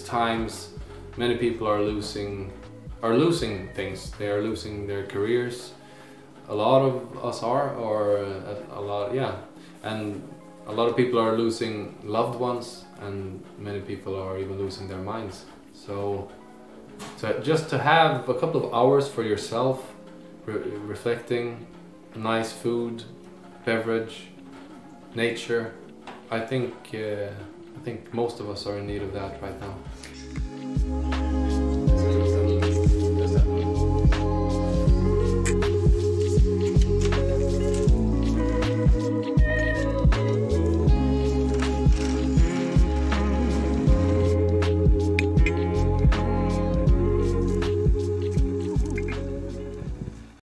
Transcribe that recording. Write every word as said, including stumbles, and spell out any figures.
times many people are losing are losing things. They are losing their careers. A lot of us are, or a, a lot, yeah. And a lot of people are losing loved ones, and many people are even losing their minds. So, so just to have a couple of hours for yourself, re reflecting, nice food, beverage, nature, I think uh, I think most of us are in need of that right now.